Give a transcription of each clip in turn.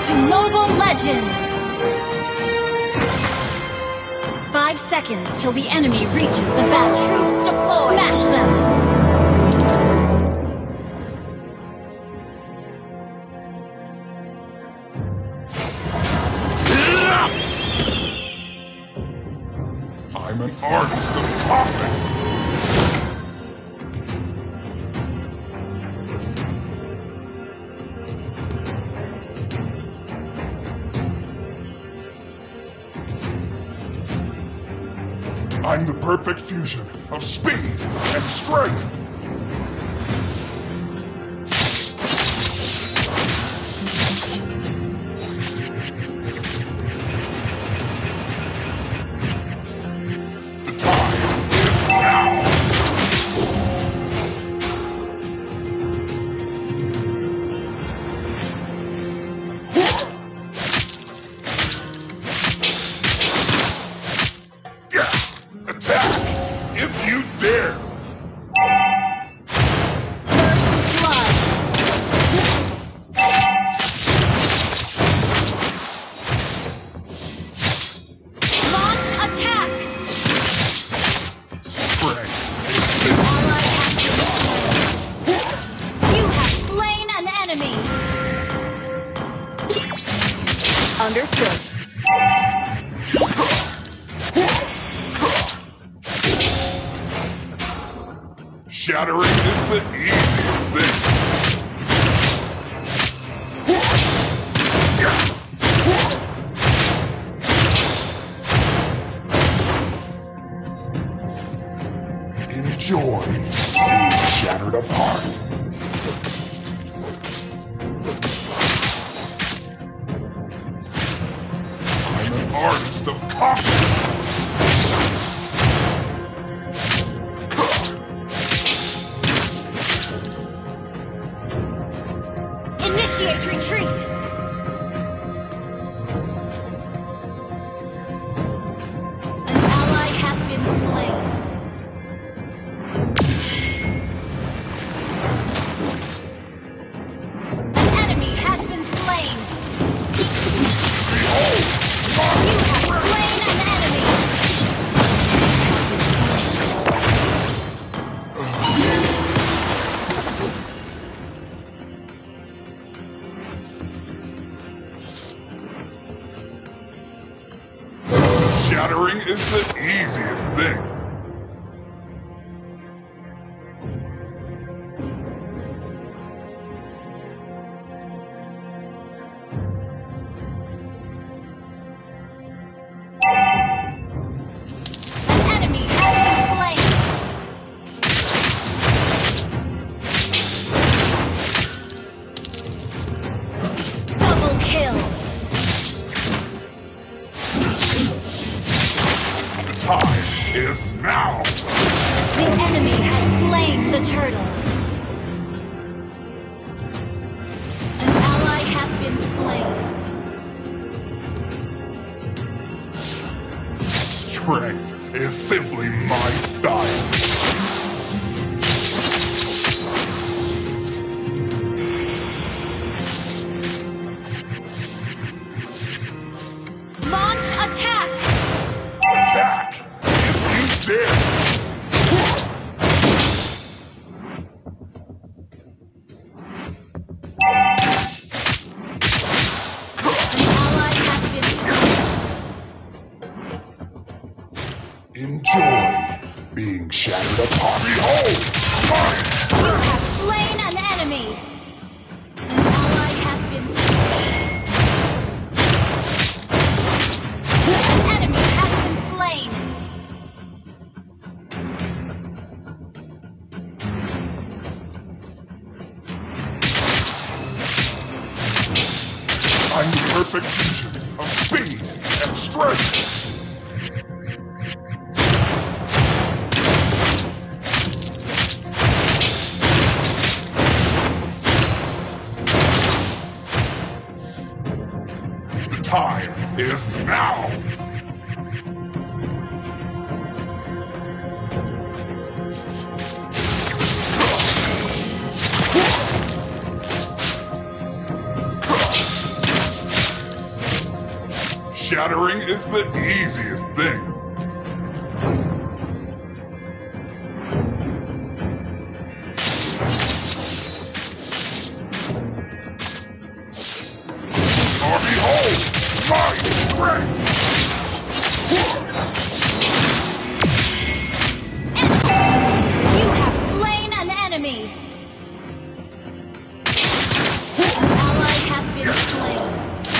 to Mobile Legends! 5 seconds till the enemy reaches the bat. Troops deployed! Smash them! I'm an artist of combat! I'm the perfect fusion of speed and strength! The time is now! Attack! If you dare! First blood! Launch attack! Strength is simple. Ally has been slain. You have slain an enemy! Understood. Shattering is the easiest thing. Enjoy being shattered apart. I'm an artist of combat. Initiate retreat! An ally has been slain. An enemy has been slain. Behold, You have slain an enemy. shattering is the easiest thing. Time is now! The enemy has slain the turtle. An ally has been slain. Strength is simply my style. Launch attack! Attack! If you dare! An ally has been slain. Enjoy being shattered apart. Behold! Mine! You have slain an enemy! An ally has been slain. An enemy has been slain. I'm the perfect fusion of speed and strength. The time is now. Shattering is the easiest thing. Or behold, my strength! You have slain an enemy! An ally has been slain.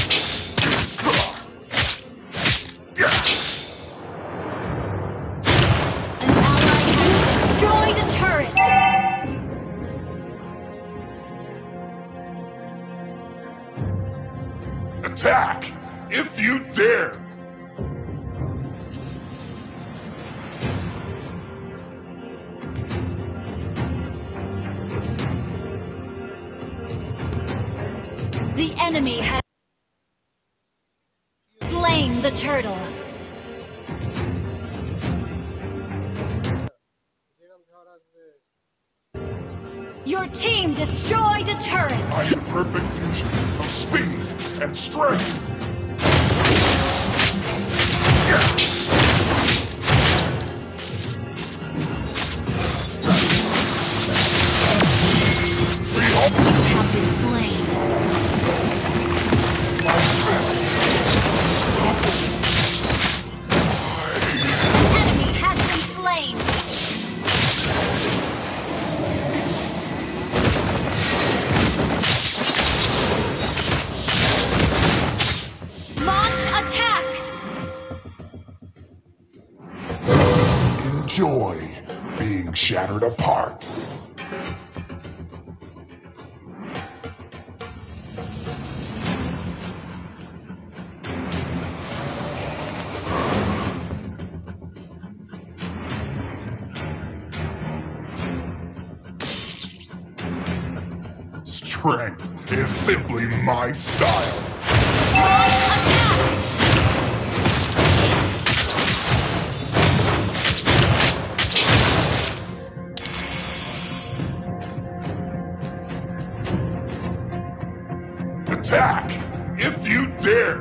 An ally has destroyed a turret! Attack, if you dare! The enemy has slain the turtle. Your team destroyed a turret. I'm the perfect fusion of speed and strength. You have been slain. My fists unstoppable. An enemy has been slain. Launch attack! Enjoy being shattered apart. Strength is simply my style. Launch attack! Attack, if you dare!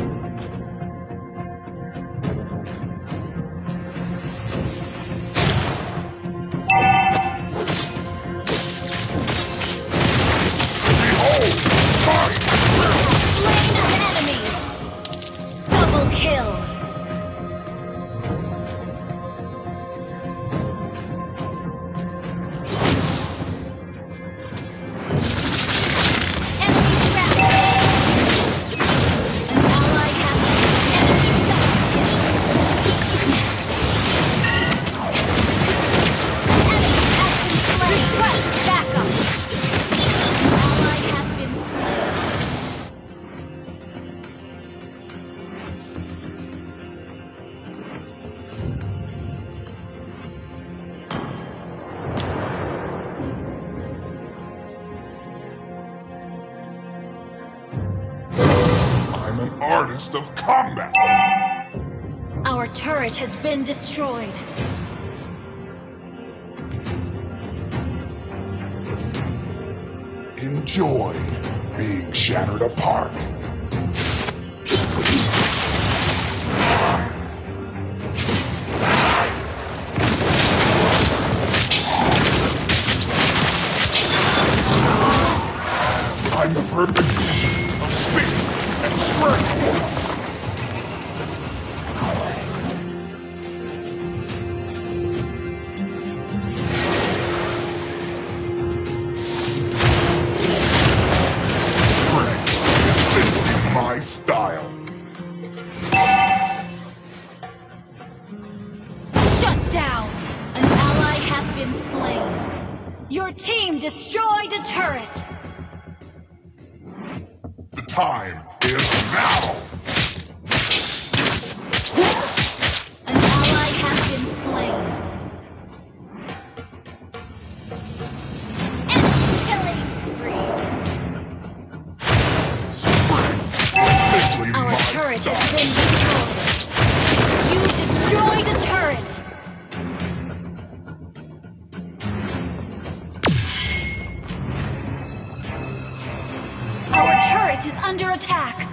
Behold, my Slain an enemy! Double kill! Enemy wrapped! An ally has enemy double kill! Enemy has been slain! Request backup! An ally has been slain! I'm an artist of combat. Our turret has been destroyed. Enjoy being shattered apart. I'm the perfect fusion of speed and strength. Strength is simply my style. Shut down! An ally has been slain. Your team destroyed a turret. The time is now. An ally has been slain. Enemy killing spree. Strength is simply Our my turret style. has been destroyed. You destroyed a turret. Our turret is under attack.